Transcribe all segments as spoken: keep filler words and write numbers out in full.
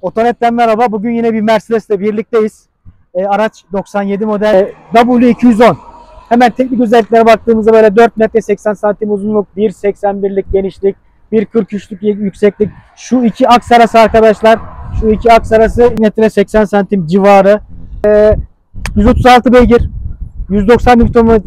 Otonet'ten merhaba. Bugün yine bir Mercedes'le birlikteyiz. E, araç doksan yedi model e, W iki yüz on. Hemen teknik özelliklere baktığımızda böyle dört metre seksen santim uzunluk, bir seksen birlik genişlik, bir kırk üçlük yükseklik. Şu iki aks arası arkadaşlar. Şu iki aks arası metre seksen santim civarı. E, yüz otuz altı beygir. yüz doksan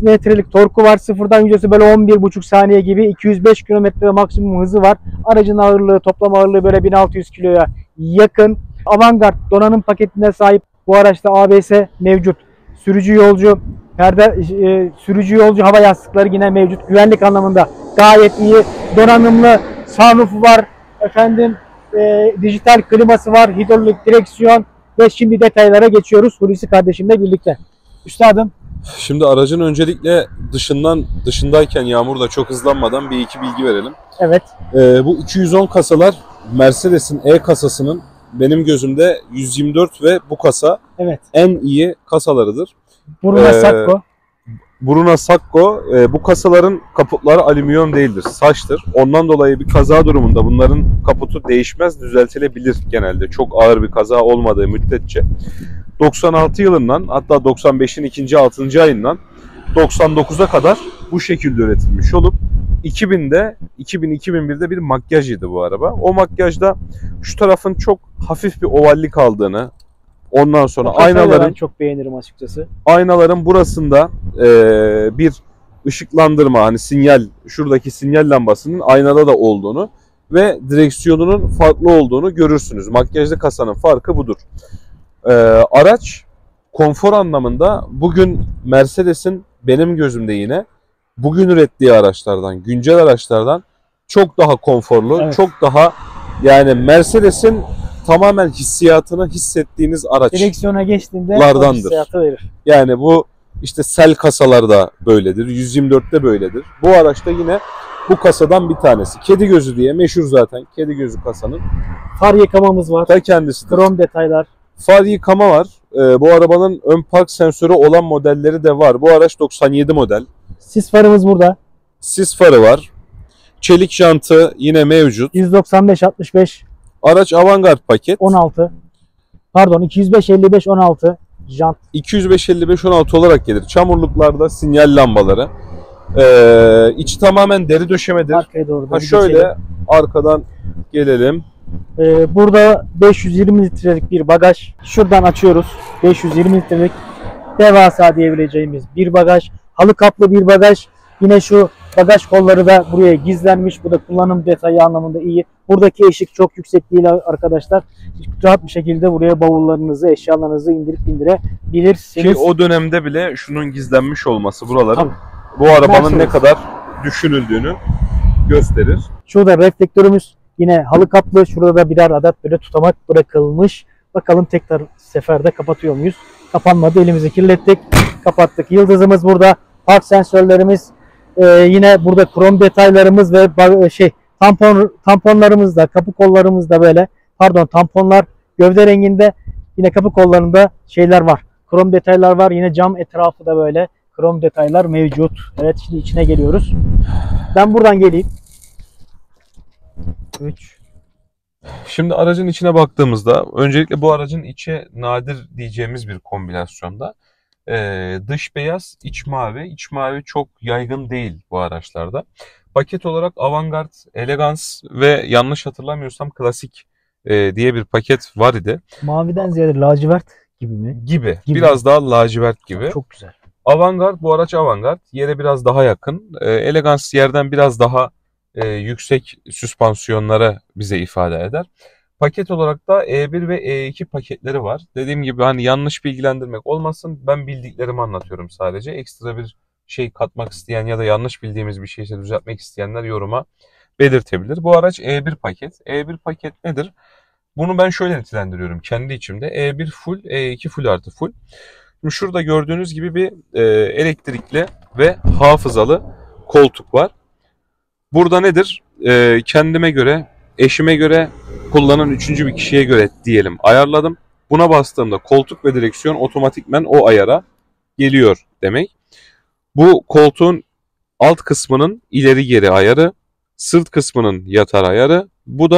Nm torku var. Sıfırdan yüzdesi böyle on bir buçuk saniye gibi. iki yüz beş kilometre maksimum hızı var. Aracın ağırlığı, toplam ağırlığı böyle bin altı yüz kiloya yakın. Avantgard donanım paketine sahip. Bu araçta A B S mevcut. Sürücü yolcu perde e, sürücü yolcu hava yastıkları yine mevcut. Güvenlik anlamında gayet iyi. Donanımlı sunroofu var. Efendim e, dijital kliması var. Hidrolik direksiyon ve şimdi detaylara geçiyoruz. Hulusi kardeşimle birlikte. Üstadım. Şimdi aracın öncelikle dışından dışındayken yağmurda çok hızlanmadan bir iki bilgi verelim. Evet. Ee, bu iki yüz on kasalar Mercedes'in E kasasının benim gözümde yüz yirmi dört ve bu kasa evet. en iyi kasalarıdır. Bruna ee, Sacco. Bruna Sacco. E, bu kasaların kaputları alüminyum değildir, saçtır. Ondan dolayı bir kaza durumunda bunların kaputu değişmez, düzeltilebilir genelde. Çok ağır bir kaza olmadığı müddetçe. doksan altı yılından hatta doksan beşin ikinci altıncı ayından doksan dokuza kadar bu şekilde üretilmiş olup iki binde iki bin iki bin birde bir makyajıydı bu araba. O makyajda şu tarafın çok hafif bir ovallik aldığını, ondan sonra aynaların ben çok beğenirim açıkçası. Aynaların burasında e, bir ışıklandırma, hani sinyal, şuradaki sinyal lambasının aynada da olduğunu ve direksiyonunun farklı olduğunu görürsünüz. Makyajlı kasanın farkı budur. Ee, araç konfor anlamında bugün Mercedes'in benim gözümde yine bugün ürettiği araçlardan, güncel araçlardan çok daha konforlu, evet. Çok daha yani Mercedes'in tamamen hissiyatını hissettiğiniz araçlardandır. Direksiyona geçtiğinde o hissiyatı verir. Yani bu işte sel kasalarda böyledir, yüz yirmi dörtte böyledir. Bu araçta yine bu kasadan bir tanesi. Kedi gözü diye meşhur zaten. Kedi gözü kasanın. Far yıkamamız var. Ta kendisidir. Krom detaylar. Far yıkama var. Ee, bu arabanın ön park sensörü olan modelleri de var. Bu araç doksan yedi model. Sis farımız burada. Sis farı var. Çelik jantı yine mevcut. yüz doksan beş altmış beş. Araç Avantgard paket. on altı. Pardon iki yüz beş elli beş on altı. Jant. iki yüz beş elli beş on altı olarak gelir. Çamurluklarda sinyal lambaları. Ee, içi tamamen deri döşemedir. Arkaya doğru. Ha şöyle geçelim. Arkadan gelelim. Ee, burada beş yüz yirmi litrelik bir bagaj. Şuradan açıyoruz. beş yüz yirmi litrelik devasa diyebileceğimiz bir bagaj. Halı kaplı bir bagaj. Yine şu bagaj kolları da buraya gizlenmiş. Bu da kullanım detayı anlamında iyi. Buradaki eşik çok yüksek değil arkadaşlar. Rahat bir şekilde buraya bavullarınızı, eşyalarınızı indirip indirebilirsiniz. Ki o dönemde bile şunun gizlenmiş olması buraların Tabii. bu arabanın Mercedes. ne kadar düşünüldüğünü gösterir. Şurada reflektörümüz yine halı kaplı. Şurada da birer adet böyle tutamak bırakılmış. Bakalım tekrar seferde kapatıyor muyuz? Kapanmadı. Elimizi kirlettik. Kapattık. Yıldızımız burada. Park sensörlerimiz. Ee, yine burada krom detaylarımız ve şey tampon tamponlarımız da, kapı kollarımız da böyle. Pardon, tamponlar gövde renginde. Yine kapı kollarında şeyler var. Krom detaylar var. Yine cam etrafı da böyle krom detaylar mevcut. Evet, şimdi içine geliyoruz. Ben buradan geleyim. üç. Şimdi aracın içine baktığımızda öncelikle bu aracın içi nadir diyeceğimiz bir kombinasyonda. Ee, dış beyaz, iç mavi. İç mavi çok yaygın değil bu araçlarda. Paket olarak Avantgard, Elegance ve yanlış hatırlamıyorsam Klasik e, diye bir paket var idi. Maviden ziyade lacivert gibi mi? Gibi. gibi. Biraz daha lacivert gibi. Çok güzel. Avantgard, bu araç Avantgard. Yere biraz daha yakın. E, Elegance yerden biraz daha e, yüksek süspansiyonlara bize ifade eder. Paket olarak da E bir ve E iki paketleri var. Dediğim gibi hani yanlış bilgilendirmek olmasın. Ben bildiklerimi anlatıyorum sadece. Ekstra bir şey katmak isteyen ya da yanlış bildiğimiz bir şeyse düzeltmek isteyenler yoruma belirtebilir. Bu araç E bir paket. E bir paket nedir? Bunu ben şöyle nitelendiriyorum kendi içimde. E bir full, E iki full artı full. Şimdi şurada gördüğünüz gibi bir e, elektrikli ve hafızalı koltuk var. Burada nedir? E, kendime göre, eşime göre, kullanan üçüncü bir kişiye göre diyelim ayarladım. Buna bastığımda koltuk ve direksiyon otomatikmen o ayara geliyor demek. Bu koltuğun alt kısmının ileri geri ayarı, sırt kısmının yatar ayarı. Bu da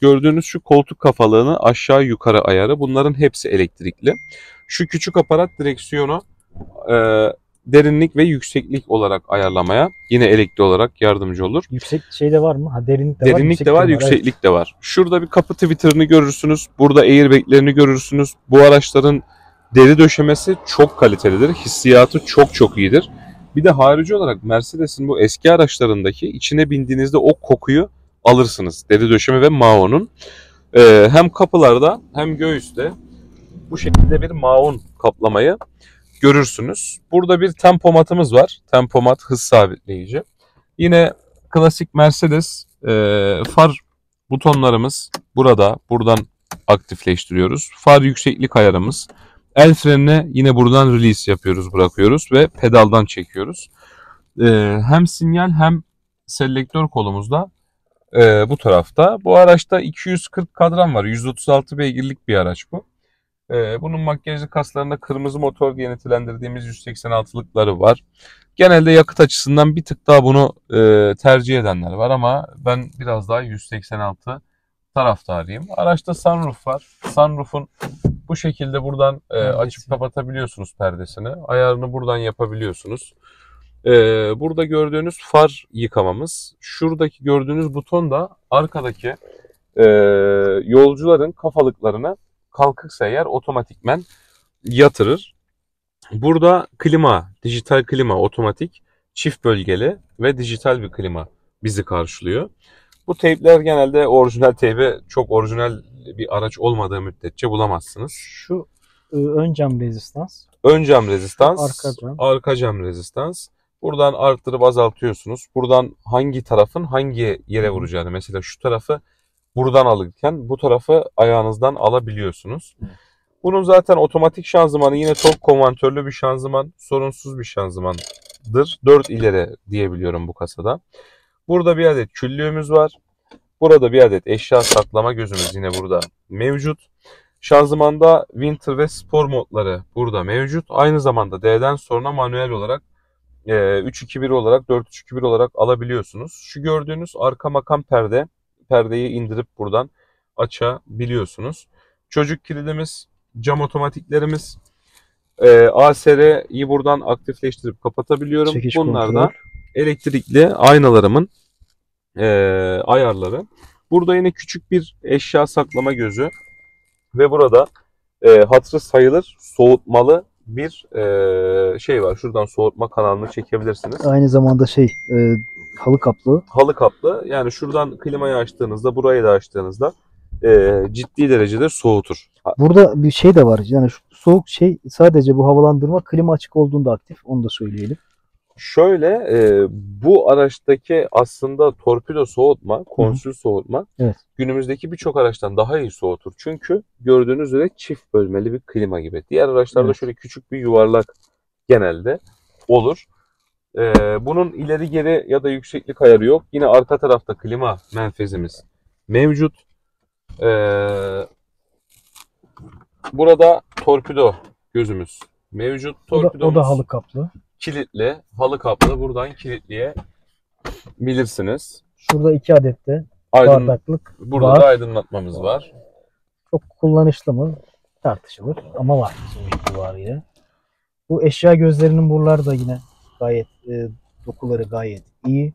gördüğünüz şu koltuk kafalığını aşağı yukarı ayarı, bunların hepsi elektrikli. Şu küçük aparat direksiyonu e, derinlik ve yükseklik olarak ayarlamaya yine elektrikli olarak yardımcı olur. Yüksek şey de var mı? Ha, derinlik de var. Derinlik de var, yükseklik evet. de var. Şurada bir kapı twitter'ını görürsünüz. Burada airbag'lerini görürsünüz. Bu araçların deri döşemesi çok kalitelidir. Hissiyatı çok çok iyidir. Bir de harici olarak Mercedes'in bu eski araçlarındaki içine bindiğinizde o kokuyu alırsınız. Deri döşeme ve maonun. Ee, hem kapılarda hem göğüste bu şekilde bir maon kaplamayı görürsünüz. Burada bir tempomatımız var. Tempomat hız sabitleyici. Yine klasik Mercedes e, far butonlarımız burada. Buradan aktifleştiriyoruz. Far yükseklik ayarımız. El frenine yine buradan release yapıyoruz, bırakıyoruz ve pedaldan çekiyoruz. E, hem sinyal hem selektör kolumuzda e, bu tarafta. Bu araçta iki yüz kırk kadran var. yüz otuz altı beygirlik bir araç bu. E, bunun makyajlı kaslarında kırmızı motor diye nitelendirdiğimiz yüz seksen altılıkları var. Genelde yakıt açısından bir tık daha bunu e, tercih edenler var ama ben biraz daha yüz seksen altı taraftarıyım. Araçta sunroof var. Sunroof'un bu şekilde buradan e, açıp kapatabiliyorsunuz perdesini. Ayarını buradan yapabiliyorsunuz. E, burada gördüğünüz far yıkamamız. Şuradaki gördüğünüz buton da arkadaki e, yolcuların kafalıklarına kalkıksa eğer otomatikmen yatırır. Burada klima, dijital klima otomatik, çift bölgeli ve dijital bir klima bizi karşılıyor. Bu teypler genelde orijinal teybi çok orijinal bir araç olmadığı müddetçe bulamazsınız. Şu ön cam rezistans. Ön cam rezistans, arka cam. arka cam rezistans. Buradan arttırıp azaltıyorsunuz. Buradan hangi tarafın hangi yere vuracağını, mesela şu tarafı buradan alırken bu tarafı ayağınızdan alabiliyorsunuz. Bunun zaten otomatik şanzımanı yine tork konvantörlü bir şanzıman, sorunsuz bir şanzımandır. dört ileri diyebiliyorum bu kasada. Burada bir adet küllüğümüz var. Burada bir adet eşya saklama gözümüz yine burada mevcut. Şanzımanda Winter ve Spor modları burada mevcut. Aynı zamanda D'den sonra manuel olarak üç iki bir olarak, dört üç iki bir olarak alabiliyorsunuz. Şu gördüğünüz arka makam perde, perdeyi indirip buradan açabiliyorsunuz. Çocuk kilidimiz, cam otomatiklerimiz, A S R'yi buradan aktifleştirip kapatabiliyorum. Çekiş Bunlar kontrol. da elektrikli aynalarımın e, ayarları. Burada yine küçük bir eşya saklama gözü ve burada e, hatırı sayılır soğutmalı bir e, şey var. Şuradan soğutma kanalını çekebilirsiniz. Aynı zamanda şey e, halı kaplı. Halı kaplı. Yani şuradan klimayı açtığınızda, burayı da açtığınızda e, ciddi derecede soğutur. Burada bir şey de var. Yani şu soğuk şey sadece bu havalandırma klima açık olduğunda aktif. Onu da söyleyelim. Şöyle e, bu araçtaki aslında torpido soğutma, konsül soğutma evet. Günümüzdeki birçok araçtan daha iyi soğutur. Çünkü gördüğünüz üzere çift bölmeli bir klima gibi. Diğer araçlarda evet. şöyle küçük bir yuvarlak genelde olur. E, bunun ileri geri ya da yükseklik ayarı yok. Yine arka tarafta klima menfezimiz mevcut. E, burada torpido gözümüz mevcut. Torpidomuz o da, o da halı kaplı. Kilitli, halı kaplı. Buradan kilitleyebilirsiniz. Şurada iki adet de Aydın, bardaklık burada var. da aydınlatmamız var. Çok kullanışlı mı? Tartışılır ama var sonuç itibariyle. Bu eşya gözlerinin buraları da yine gayet e, dokuları gayet iyi.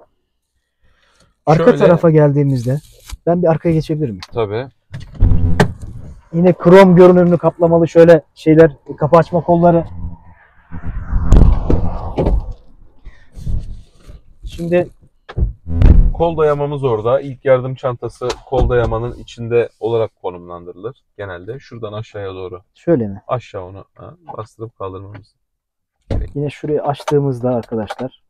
Arka Şöyle, tarafa geldiğimizde ben bir arkaya geçebilir miyim? Tabii. Yine krom görünümlü kaplamalı şöyle şeyler, kapı açma kolları. Şimdi kol dayamamız orada. İlk yardım çantası kol dayamanın içinde olarak konumlandırılır genelde. Şuradan aşağıya doğru. Şöyle mi? Aşağı onu ha, bastırıp kaldırmamız. Yine şurayı açtığımızda arkadaşlar.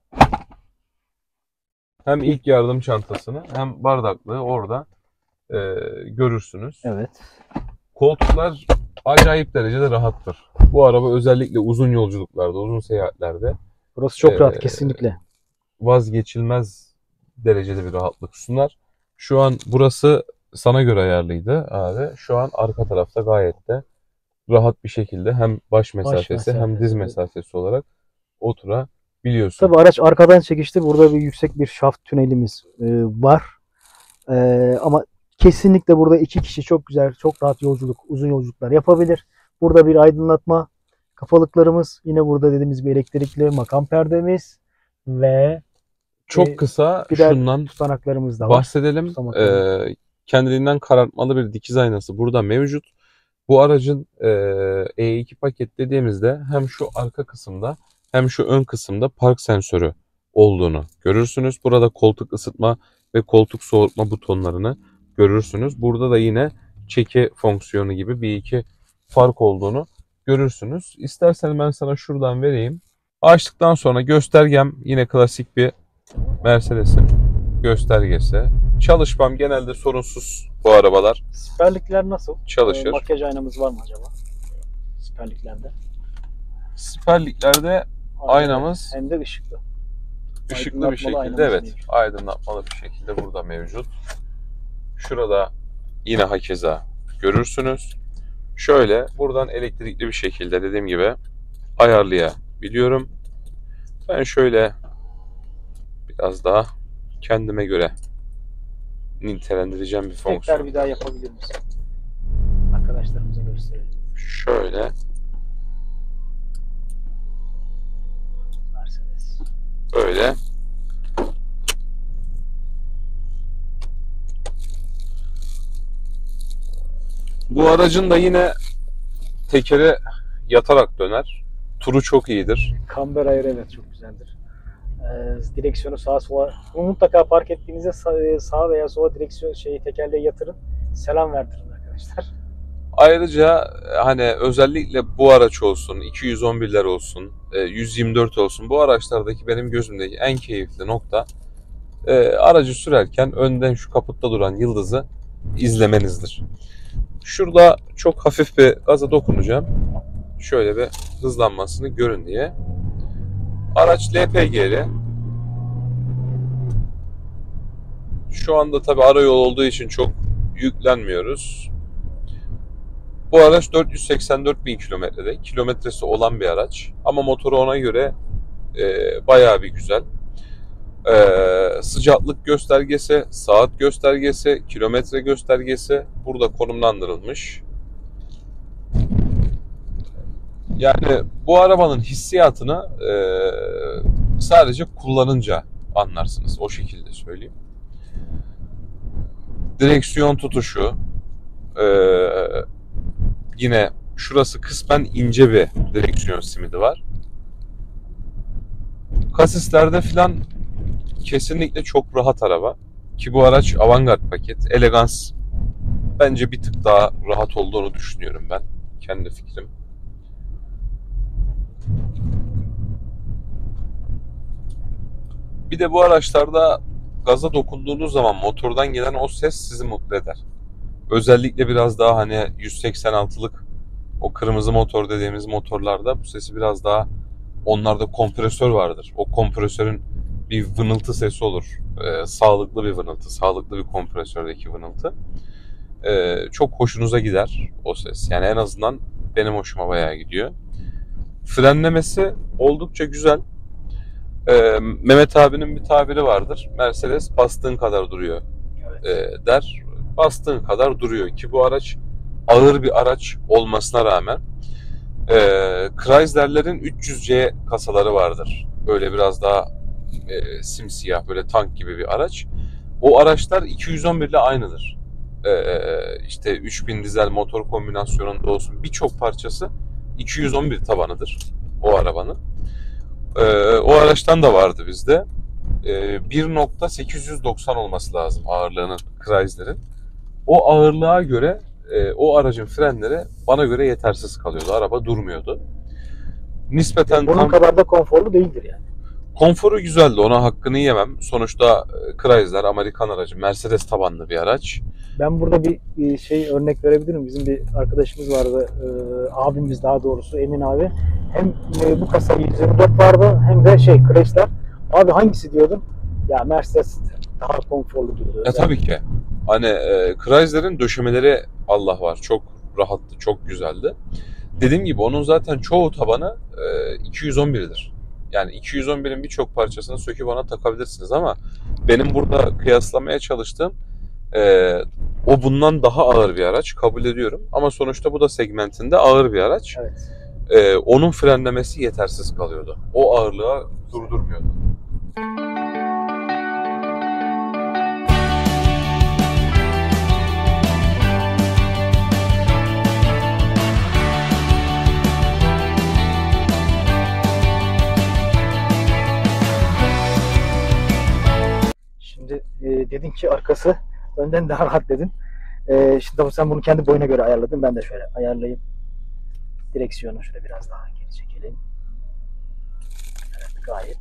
Hem ilk yardım çantasını hem bardaklığı orada e, görürsünüz. Evet. Koltuklar acayip derecede rahattır. Bu araba özellikle uzun yolculuklarda, uzun seyahatlerde. Burası çok e, rahat kesinlikle. Vazgeçilmez derecede bir rahatlık sunar. Şu an burası sana göre ayarlıydı abi. Şu an arka tarafta gayet de rahat bir şekilde hem baş mesafesi, baş mesafesi hem diz mesafesi olarak oturabiliyorsun. Tabii araç arkadan çekişti. Burada bir yüksek bir şaft tünelimiz e, var. E, ama Kesinlikle burada iki kişi çok güzel, çok rahat yolculuk, uzun yolculuklar yapabilir. Burada bir aydınlatma kafalıklarımız, yine burada dediğimiz gibi elektrikli makam perdemiz ve Çok e, kısa bir de şundan tutanaklarımız da var. bahsedelim. Tutamaklarımız. Ee, kendiliğinden karartmalı bir dikiz aynası burada mevcut. Bu aracın e, E iki paket dediğimizde hem şu arka kısımda hem şu ön kısımda park sensörü olduğunu görürsünüz. Burada koltuk ısıtma ve koltuk soğutma butonlarını görürsünüz. Burada da yine çeki fonksiyonu gibi bir iki fark olduğunu görürsünüz. İstersen ben sana şuradan vereyim. Açtıktan sonra göstergem yine klasik bir Mercedes'in göstergesi. Çalışmam genelde sorunsuz bu arabalar. Siperlikler nasıl? Çalışır. E, makyaj aynamız var mı acaba? Siperliklerde. Siperliklerde aynamız hem de ışıklı. ışıklı bir Aydınlatmalı şekilde, aynamız evet, mevcut. aydınlatmalı bir şekilde burada mevcut. Şurada yine hakeza görürsünüz. Şöyle buradan elektrikli bir şekilde dediğim gibi ayarlayabiliyorum. Ben şöyle biraz daha kendime göre nitelendireceğim bir fonksiyon. Tekrar bir daha yapabilir misin? Arkadaşlarımıza gösterelim. Şöyle Mercedes. böyle bu aracın da yine tekeri yatarak döner. Turu çok iyidir. Kamber ayarı evet çok güzeldir. Ee, direksiyonu sağa sola, bunu mutlaka park ettiğinizde sağ, sağa veya sola direksiyon şeyi tekerleği yatırın. Selam verdirin arkadaşlar. Ayrıca hani özellikle bu araç olsun, iki yüz on birler olsun, yüz yirmi dört olsun, bu araçlardaki benim gözümdeki en keyifli nokta e, aracı sürerken önden şu kaputta duran yıldızı izlemenizdir. Şurada çok hafif bir gaza dokunacağım. Şöyle bir hızlanmasını görün diye. Araç L P G'li. Şu anda tabi arayol olduğu için çok yüklenmiyoruz. Bu araç dört yüz seksen dört bin kilometrede. Kilometresi olan bir araç. Ama motoru ona göre e, bayağı bir güzel. E, sıcaklık göstergesi, saat göstergesi, kilometre göstergesi burada konumlandırılmış. Yani bu arabanın hissiyatını e, sadece kullanınca anlarsınız. O şekilde söyleyeyim. Direksiyon tutuşu, e, yine şurası kısmen ince bir direksiyon simidi var. Kasislerde filan kesinlikle çok rahat araba. Ki bu araç Avantgard paket. Elegans bence bir tık daha rahat olduğunu düşünüyorum ben. Kendi fikrim. Bir de bu araçlarda gaza dokunduğunuz zaman motordan gelen o ses sizi mutlu eder. Özellikle biraz daha hani yüz seksen altılık o kırmızı motor dediğimiz motorlarda bu sesi biraz daha, onlarda kompresör vardır. O kompresörün bir vınıltı sesi olur. Ee, sağlıklı bir vınıltı, sağlıklı bir kompresördeki vınıltı. Ee, çok hoşunuza gider o ses. Yani en azından benim hoşuma bayağı gidiyor. Frenlemesi oldukça güzel. Ee, Mehmet abinin bir tabiri vardır. Mercedes bastığın kadar duruyor Evet. e, der. Bastığın kadar duruyor ki bu araç ağır bir araç olmasına rağmen e, Chrysler'lerin üç yüz C kasaları vardır. Böyle biraz daha e, simsiyah, böyle tank gibi bir araç. O araçlar iki yüz on bir ile aynıdır. E, işte üç bin dizel motor kombinasyonunda olsun birçok parçası iki yüz on bir tabanıdır o arabanın. E, o araçtan da vardı bizde. E, bir nokta sekiz yüz doksan olması lazım ağırlığının Chrysler'in. O ağırlığa göre e, o aracın frenleri bana göre yetersiz kalıyordu. Araba durmuyordu. Nispeten Bunun tam kadar da konforlu değildir yani. konforu güzeldi. Ona hakkını yemem. Sonuçta e, Chrysler Amerikan aracı, Mercedes tabanlı bir araç. Ben burada bir bir şey örnek verebilirim. Bizim bir arkadaşımız vardı, e, abimiz daha doğrusu Emin abi. Hem e, bu kasa yüz yirmi dört vardı hem de şey Chrysler. Abi hangisi diyordum? Ya Mercedes daha konforlu diyordu. Ya tabii ki. Hani e, Chrysler'in döşemeleri Allah var. Çok rahattı, çok güzeldi. Dediğim gibi onun zaten çoğu tabanı e, iki yüz on bir'dir. Yani iki yüz on bir'in birçok parçasını söküp ona takabilirsiniz ama benim burada kıyaslamaya çalıştığım e, O bundan daha ağır bir araç, kabul ediyorum. Ama sonuçta bu da segmentinde ağır bir araç. Evet. Ee, onun frenlemesi yetersiz kalıyordu. O ağırlığa durdurmuyordu. Şimdi e, dedin ki arkası önden daha rahat dedin. E, şimdi tabii sen bunu kendi boyuna göre ayarladın. Ben de şöyle ayarlayayım. Direksiyonu şöyle biraz daha geri çekelim. Evet, gayet.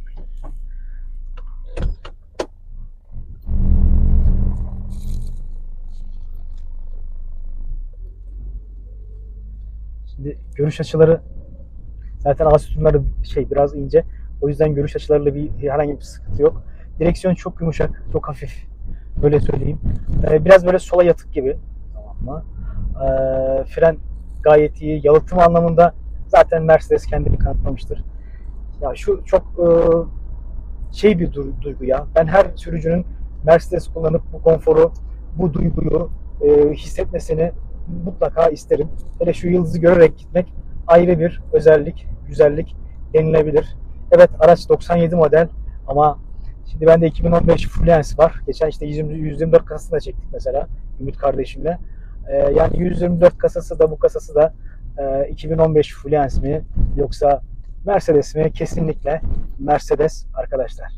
Şimdi görüş açıları zaten ağız sütunları şey biraz ince. O yüzden görüş açılarıyla bir herhangi bir sıkıntı yok. Direksiyon çok yumuşak, çok hafif. Böyle söyleyeyim. Ee, biraz böyle sola yatık gibi. Tamam mı? Ee, fren gayet iyi. Yalıtım anlamında zaten Mercedes kendini kanıtlamıştır. Ya şu çok e, şey bir duygu ya. Ben her sürücünün Mercedes kullanıp bu konforu, bu duyguyu e, hissetmesini mutlaka isterim. Hele şu yıldızı görerek gitmek ayrı bir özellik, güzellik denilebilir. Evet, araç doksan yedi model ama şimdi bende iki bin on beş Fluence var. Geçen işte yüz yirmi dört kasasını da çektik mesela Ümit kardeşimle. Ee, yani yüz yirmi dört kasası da bu kasası da e, iki bin on beş Fluence mi yoksa Mercedes mi? Kesinlikle Mercedes arkadaşlar.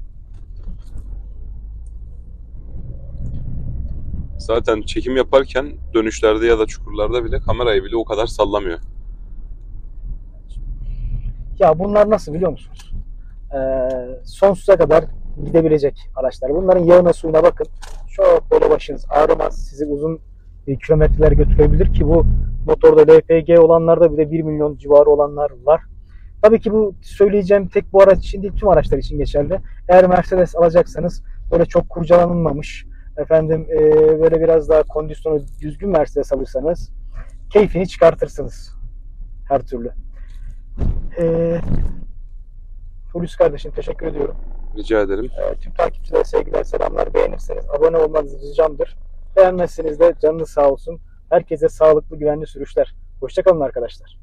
Zaten çekim yaparken dönüşlerde ya da çukurlarda bile kamerayı bile o kadar sallamıyor. Ya bunlar nasıl biliyor musunuz? Ee, sonsuza kadar gidebilecek araçlar. Bunların yağına suyuna bakın. Çok böyle başınız ağrımaz. Sizi uzun kilometreler götürebilir ki bu motorda L P G olanlarda bile bir milyon civarı olanlar var. Tabii ki bu söyleyeceğim tek bu araç için değil, tüm araçlar için geçerli. Eğer Mercedes alacaksanız böyle çok kurcalanılmamış, efendim e, böyle biraz daha kondisyonu düzgün Mercedes alırsanız keyfini çıkartırsınız her türlü. E, Hulusi kardeşim teşekkür ediyorum. Rica ederim. E, tüm takipçilere sevgiler, selamlar. Beğenirseniz abone olmanız ricamdır. Beğenmezseniz de canınız sağ olsun. Herkese sağlıklı, güvenli sürüşler. Hoşça kalın arkadaşlar.